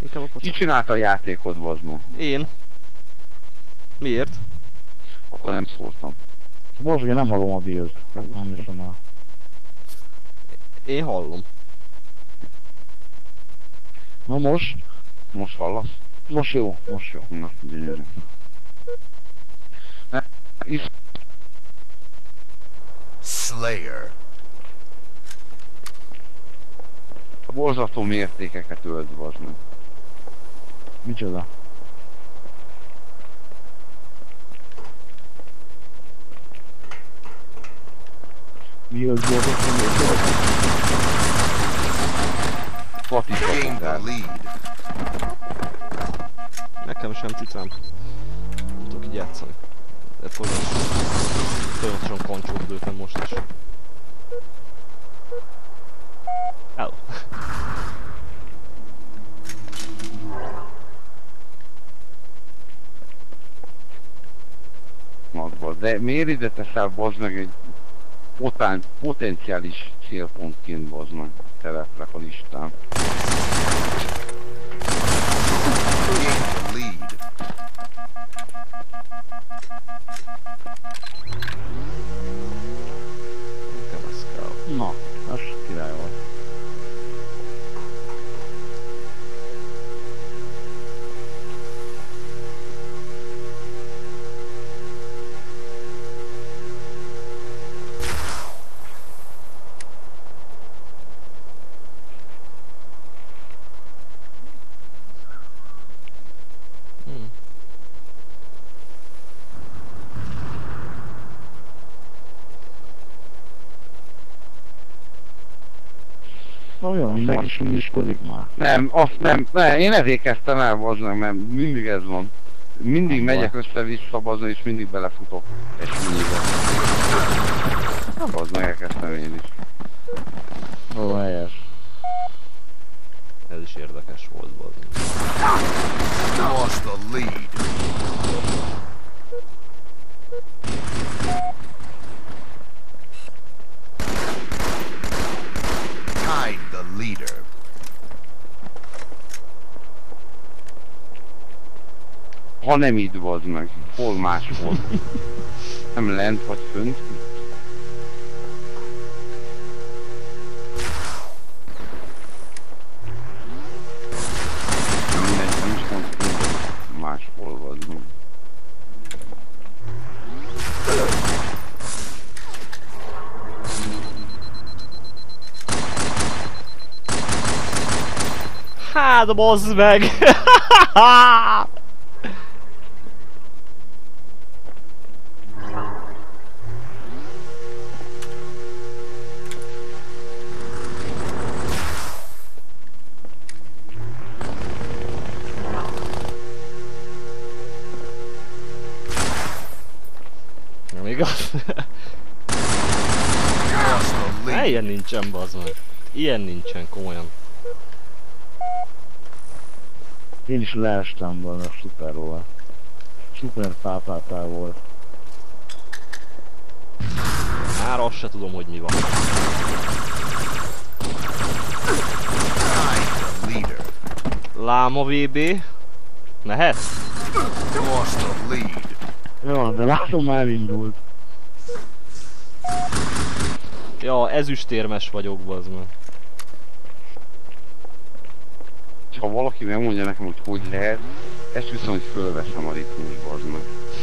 Inkább a Ki pocak. csinálta a játékot, Bazma? Én. Miért? Akkor nem szóltam. Most én nem hallom a dílt. Nem hiszem el. Én hallom. Na most? Most hallasz? Most jó, most jó. Na, gyönyörű. Slayer. A borzasztó mértékeket ölt, Bazma. Micsoda? Mi az borzasztó mértékeket? Gain the lead. Nekem sem cicám. Nem tudok így játszani. De folyamatosan kancsót lőttem most is. El. Magba. De miért ide teszel, bazd meg, egy potenciális célpontként, bazd meg, teleplek a listán. Gain the lead. Nekem ez kell. Na, az király volt. Olyan, meg is mindiskodik már. Nem, azt nem, én ezért kezdtem el, bazd meg, mert mindig ez van. Mindig Nem megyek össze-vissza, bazd meg, és mindig belefutok egy mindibe. Bazd meg, elkezdtem én is. Ó, helyes. Ez is érdekes volt, bazd. Lost the lead. Tied the leader. Ha nem így, bazd meg, hol máshol. Nem lent vagy fönt. Mindegy, nem is mondtam, máshol, bazd meg. Hát bazd meg! Még az... Lost the lead. Ilyen nincsen, bazd meg. Ilyen nincsen, komolyan. Én is leestem volna a szuperról. Szuper pápátál volt. Már azt se tudom, hogy mi van. Tied the leader. Láma VB. Mehet? Lost the lead. Jó, de látom már indult. Ja, ezüstérmes vagyok, bazd meg. Ha valaki megmondja nekem, hogy hogy lehet, ezt viszont, hogy fölveszem a ritmus, bazd meg.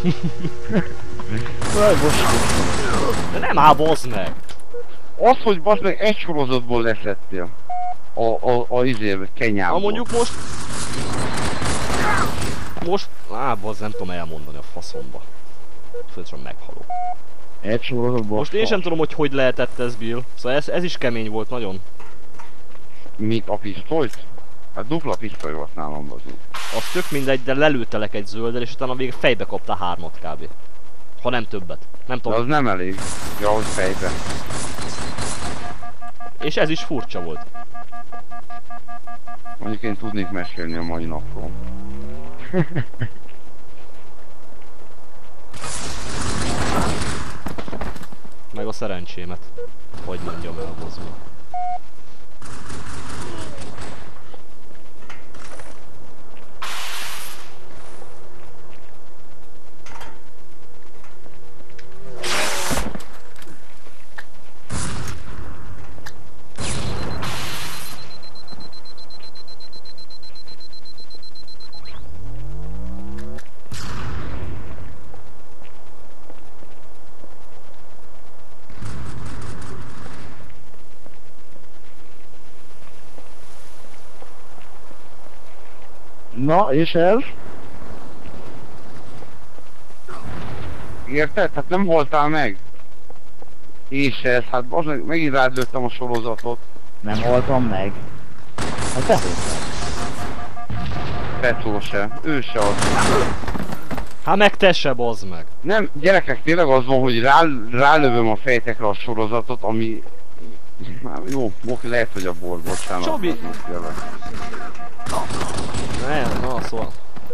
Jaj, most De nem áll, bazd meg! Az, hogy bazd meg egy sorozatból leszettél. A izébe, Kenyából. Ha mondjuk most... Most... Bazd, nem tudom elmondani a faszomba. Főleg meghalok. egy sorozatból. Most én sem tudom, hogy hogy lehetett ez, Bill. Szóval ez is kemény volt nagyon. Mit, a pisztolyt? Hát dupla pisztoly volt nálam, bazd meg. Az tök mindegy, de lelőttelek egy zölddel, és utána végig fejbe kapta 3 kb. Ha nem többet. Nem De tudom. az nem elég. Ja, hogy fejbe. És ez is furcsa volt. Mondjuk én tudnék mesélni a mai napról. Meg a szerencsémet. Hogy mondjam el, bazd meg. Na, és ez? Érted? Tehát nem haltál meg. És ez, hát az megint rád lőttem a sorozatot. Nem haltam meg. Hát te voltál. Petó se, ő se az. Hát meg te se, bazd meg. Nem, gyerekek, tényleg az van, hogy rálövöm a fejtekre a sorozatot, ami... Hát jó, lehet, hogy a bor, bocsánat. Csobi! az most tényleg. Nem, na szóval.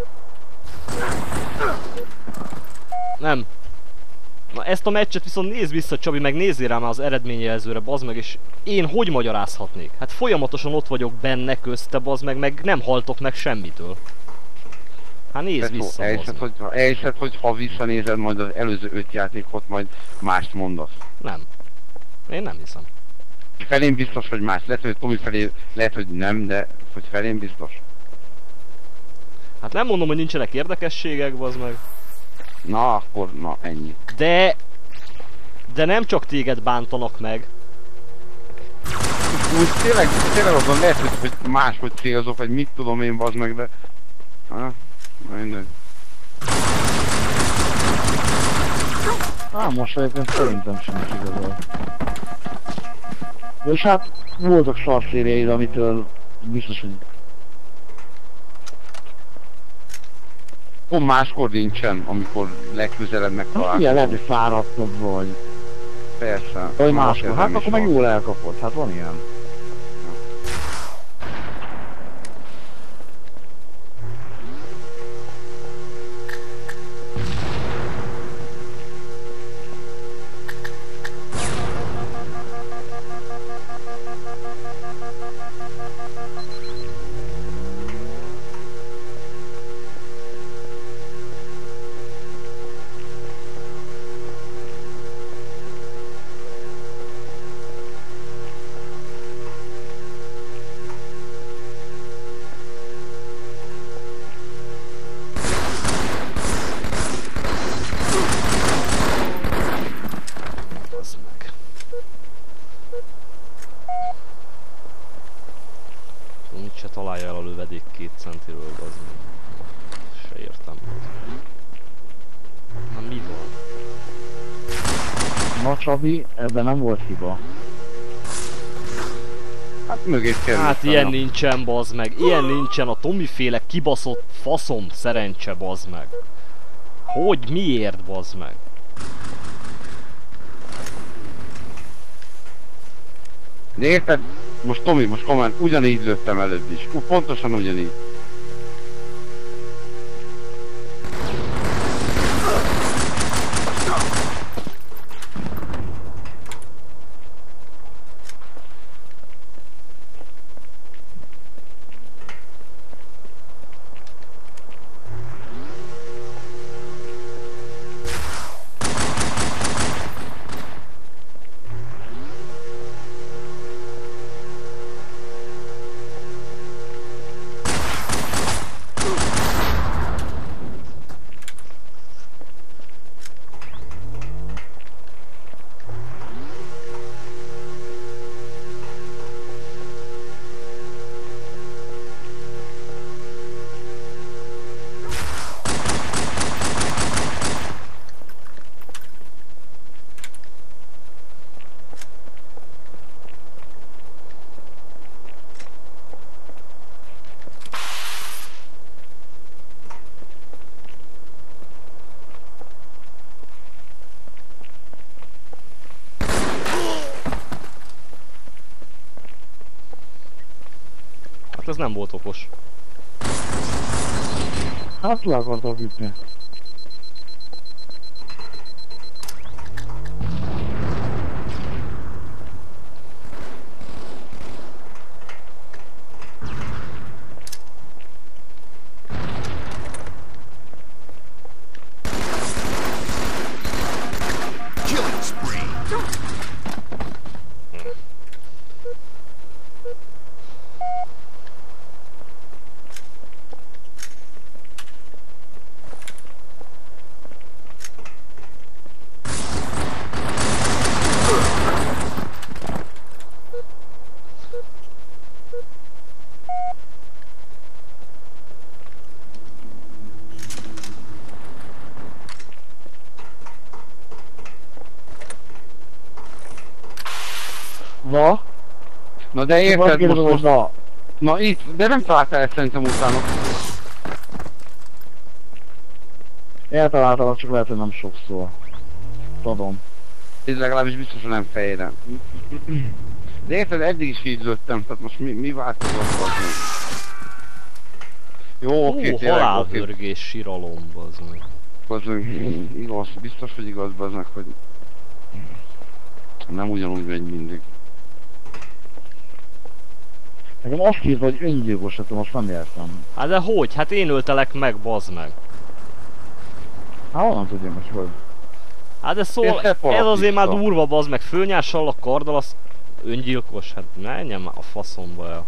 Nem. Na ezt a meccset viszont nézd vissza, Csabi, meg nézzél rá már az eredményjelzőre, bazd meg, és én hogy magyarázhatnék? Hát folyamatosan ott vagyok benne közte, bazd meg, meg nem haltok meg semmitől. Hát nézd Petó, vissza, bazd meg. elhiszed, hogy ha visszanézed majd az előző 5 játékot, majd mást mondasz. Nem. Én nem hiszem. Felém biztos, hogy más. Lehet, hogy Tomi felé, lehet, hogy nem, de hogy felém biztos. Hát nem mondom, hogy nincsenek érdekességek, bazd meg. Na, akkor, na, ennyi. De nem csak téged bántanak meg. Úgy tényleg azon lehet, hogy máshogy célzok, vagy mit tudom én, bazd meg, de... Mindegy. Most egyébként szerintem sem igazol. És hát voltak szarszériaid, amitől biztos, hogy... Pont máskor nincsen, amikor legközelebb megtalálkozunk. Ilyen lehet, hogy fáradtabb vagy. Persze. Vagy máskor. Hát Nem is akkor meg van. jól elkapod. Hát van ilyen. Bazd meg. Mit se találja el a lövedék 2 centiről, bazd meg. Se értem. Na mi van? Na Csabi, ebben nem volt hiba. Hát mögé került. Hát ilyen nincsen, bazd meg. Ilyen nincsen, a Tomi féle kibaszott faszom szerencse, bazd meg. Hogy miért, bazd meg? De érted? Most Tomi, most komolyan, ugyanígy lőttem előbb is. Pontosan ugyanígy. Hát ez nem volt okos. Hát le akartam ütni. Killing spree. Na? Na de Van érted kérdezem, hogy most... na. Na itt, de nem találtál ezt szerintem utána. Eltaláltam, csak lehet, hogy nem sokszor. Tudom. Ez legalábbis biztos, hogy nem fejre. De érted, eddig is így lőttem, tehát most mi változott az még? Jó, oké, tényleg, oké. halálvörgés, siralom, bazd meg. Az igaz, biztos, hogy igaz, baznak, hogy nem ugyanúgy megy mindig. Nekem azt írta, hogy öngyilkos lettem, most nem értem. Hát de hogy? Hát én öltelek meg, bazd meg. Hát honnan tudjam, hogy? Hát de szóval, Érted, ez azért már paratista. durva, bazd meg, fölnyással a karddal, az öngyilkos, hát menjen már a faszomba el.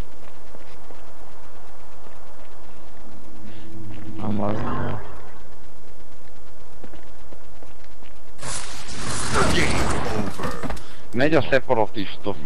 Nem az. Game over. Megy a szeparatista.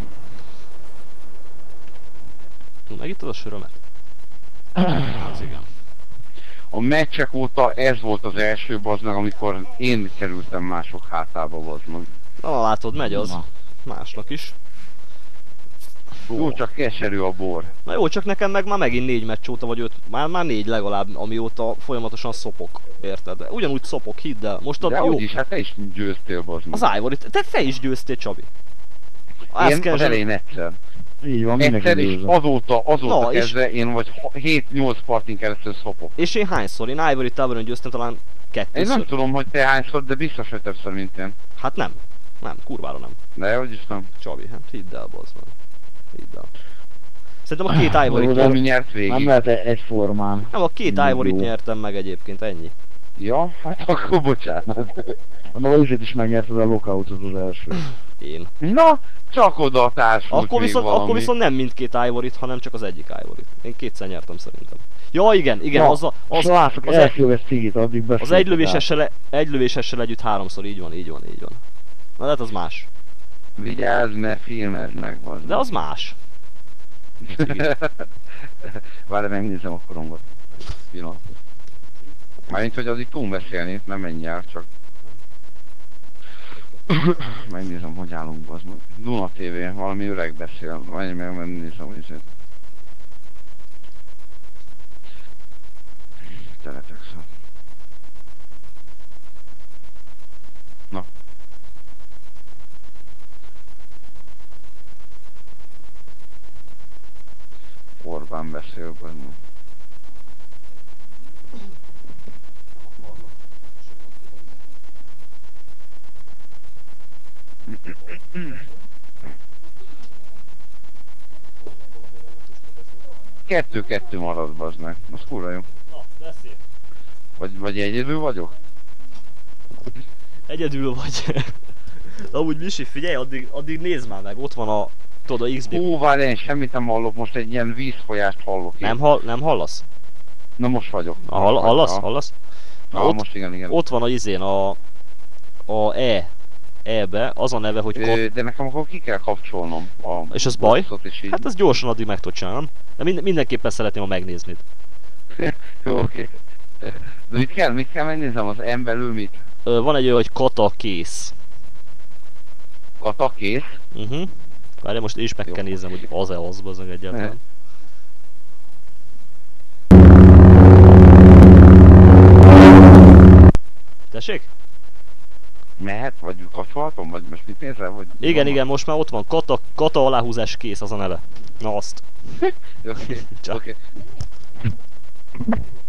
Megittad a sörömet? Az igen. A meccsek óta ez volt az első, bazd meg, amikor én kerültem mások hátába, bazd meg. Na látod, megy az. Na. Másnak is. Jó, csak keserű a bor. Na jó, csak nekem meg már megint 4 meccs óta, vagy 5, már 4 legalább, amióta folyamatosan szopok. Érted? De ugyanúgy szopok, hidd el. Most De jó, úgyis, hát te is győztél, bazd meg. az Ivory, te is győztél, Csabi. Ezt Én az kell elején egyszer. Így van, mindenki Egyszer, és győzött. azóta Na, és- kezdve én vagy 7-8 partin keresztül szopok. És én hányszor? Én Ivory Toweron győztem talán Én nem kettőször. tudom, hogy te hányszor, de biztos, hogy többször, mint én. Hát nem. Nem, kurvára nem. De hogy is nem. Csabi, hát hidd el, bazd meg. Hidd el. Szerintem a két Ivory-t, De- Ami nyert végig. Nem lehet egyformán. nem, a két Jó. Ivory-t nyertem meg egyébként, ennyi. Ja, hát akkor bocsánat. Na, azért is megnyerted a lockoutot az első. Én. Na, csak oda társult Akkor még viszont, valami. akkor viszont nem mindkét Ivory-t, hanem csak az egyik Ivory-t. Én kétszer nyertem szerintem. Ja igen, igen, Na, az Srácok, az elszívesz cigit, addig beszéltek. az egy lövésessel együtt 3-szor, így van. Na de hát az más. Vigyázz, mert filmezd meg, bazd. De az más. Várj, megnézem a korongot. Pillanat. Mármint, hogy addig tudunk beszélni, nem menj el, csak... Megnézem, hogy állunk, bazd meg. Duna TV, valami öreg beszél. Várj, megnézem, hogy ez... Teletekszem. Na. Orbán beszél, bazd meg. Kettő marad, bazd meg. Az kurva jó. Na, beszélj. Vagy egyedül vagyok? Egyedül vagy. Amúgy Misi, figyelj, addig nézd már meg, ott van a... Tudod, a XB... Hú, várj, én semmit nem hallok, most egy ilyen vízfolyást hallok én. Nem hallasz? Na most vagyok. Hallasz? Ah, Hallasz? Na, ah, ott, most igen. ott van a izén, a E-be, az a neve, hogy De nekem akkor ki kell kapcsolnom a... És az baj? boxot, és így. Hát ez gyorsan addig meg tudod csinálni, nem? De mindenképpen szeretném, ha megnéznéd. Jó, oké. De mit kell megnézem az M belül mit? Van egy olyan, hogy kata kész. Kata kész? Várj, most én is meg Jó. kell néznem, hogy az-e az, bazdmeg egyáltalán. Tessék? Mehet? Vagy kapcsolhatom? Vagy most mit nézel? Vagy Igen, most már ott van. Kata aláhúzás kész, az a neve. Na azt. Oké. Csak. Oké.